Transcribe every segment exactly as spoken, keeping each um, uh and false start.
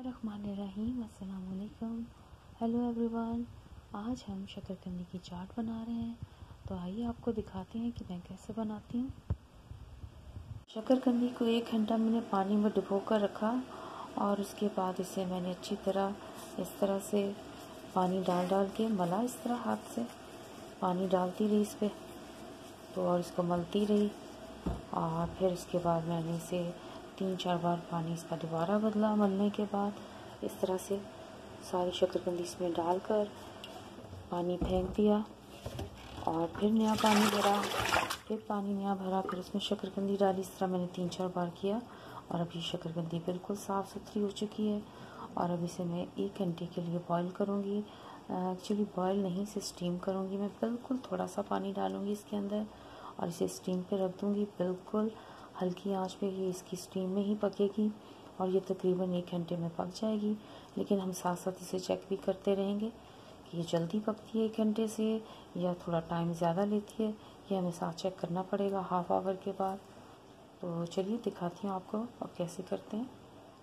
बिस्मिल्लाहिर्रहमानिर्रहीम। अस्सलाम वालेकुम। Hello everyone. आज हम शकरकंदी की चाट बना रहे हैं, तो आइए आपको दिखाते हैं कि मैं कैसे बनाती हूँ। शकरकंदी को एक घंटा मैंने पानी में डुबो कर रखा और उसके बाद इसे मैंने अच्छी तरह इस तरह से पानी डाल डाल के मला। इस तरह हाथ से पानी डालती रही इस पर, तो और इसको मलती रही और फिर इसके बाद मैंने इसे तीन चार बार पानी इसका दोबारा बदला। मलने के बाद इस तरह से सारी शकरकंदी इसमें डालकर पानी फेंक दिया और फिर नया पानी भरा, फिर पानी नया भरा, फिर इसमें शकरकंदी डाली। इस तरह मैंने तीन चार बार किया और अब ये शकरकंदी बिल्कुल साफ़ सुथरी हो चुकी है। और अब इसे मैं एक घंटे के लिए बॉईल करूँगी। एक्चुअली बॉईल नहीं, इसे स्टीम करूँगी। मैं बिल्कुल थोड़ा सा पानी डालूँगी इसके अंदर और इसे स्टीम पे रख दूँगी। बिल्कुल हल्की आंच पे ये इसकी स्टीम में ही पकेगी और ये तकरीबन एक घंटे में पक जाएगी। लेकिन हम साथ साथ इसे चेक भी करते रहेंगे कि ये जल्दी पकती है एक घंटे से या थोड़ा टाइम ज़्यादा लेती है, ये हमें साथ चेक करना पड़ेगा हाफ आवर के बाद। तो चलिए दिखाती हूँ आपको अब कैसे करते हैं।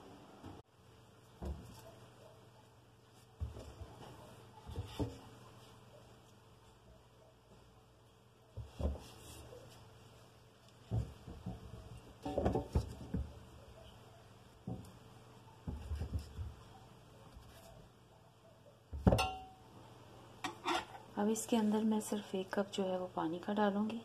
अब इसके अंदर मैं सिर्फ एक कप जो है वो पानी का डालूंगी।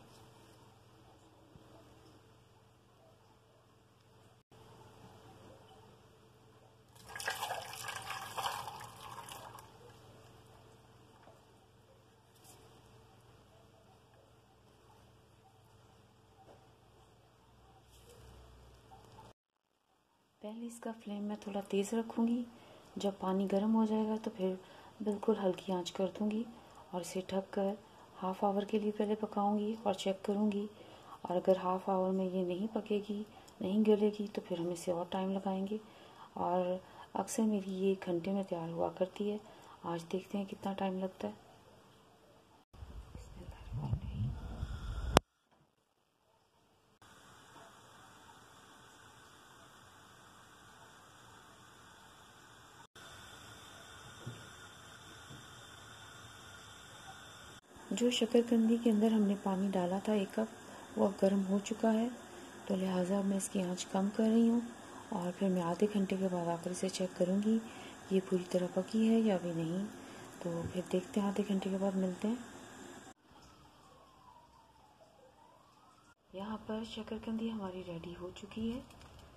पहले इसका फ्लेम मैं थोड़ा तेज़ रखूँगी। जब पानी गर्म हो जाएगा तो फिर बिल्कुल हल्की आंच कर दूँगी और इसे ढक कर हाफ़ आवर के लिए पहले पकाऊँगी और चेक करूँगी। और अगर हाफ़ आवर में ये नहीं पकेगी, नहीं गलेगी, तो फिर हम इसे और टाइम लगाएंगे। और अक्सर मेरी ये एक घंटे में तैयार हुआ करती है। आज देखते हैं कितना टाइम लगता है। जो शकरकंदी के अंदर हमने पानी डाला था एक कप, वो अब गर्म हो चुका है, तो लिहाजा मैं इसकी आंच कम कर रही हूँ और फिर मैं आधे घंटे के बाद आकर इसे चेक करूँगी ये पूरी तरह पकी है या भी नहीं। तो फिर देखते हैं, आधे घंटे के बाद मिलते हैं। यहाँ पर शकरकंदी हमारी रेडी हो चुकी है।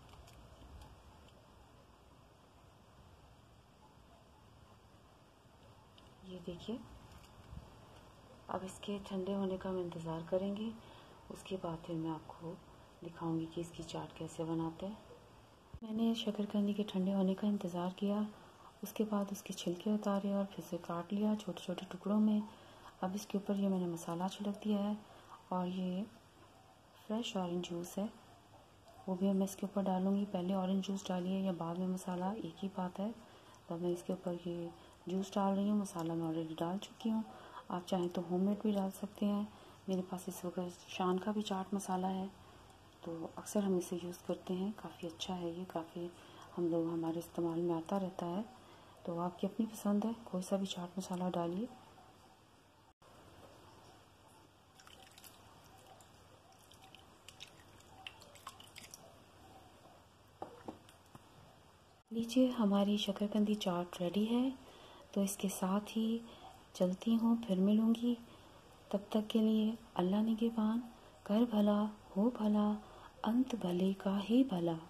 ये देखिए, अब इसके ठंडे होने का हम इंतज़ार करेंगे। उसके बाद फिर मैं आपको दिखाऊंगी कि इसकी चाट कैसे बनाते हैं। मैंने शकरकंदी के ठंडे होने का इंतज़ार किया, उसके बाद उसके छिलके उतारे और फिर से काट लिया छोटे छोटे टुकड़ों में। अब इसके ऊपर ये मैंने मसाला छिड़क दिया है और ये फ्रेश ऑरेंज जूस है, वो भी मैं इसके ऊपर डालूँगी। पहले ऑरेंज जूस डालिए या बाद में मसाला, एक ही बात है। तो मैं इसके ऊपर ये जूस डाल रही हूँ। मसाला मैं ऑलरेडी डाल चुकी हूँ। आप चाहें तो होममेड भी डाल सकते हैं। मेरे पास इस वक्त शान का भी चाट मसाला है, तो अक्सर हम इसे यूज़ करते हैं। काफ़ी अच्छा है ये, काफ़ी हम लोग हमारे इस्तेमाल में आता रहता है। तो आपकी अपनी पसंद है, कोई सा भी चाट मसाला डालिए। लीजिए, हमारी शकरकंदी चाट रेडी है। तो इसके साथ ही चलती हूँ, फिर मिलूँगी। तब तक के लिए अल्लाह निगहबान, कर भला हो भला, अंत भले का ही भला।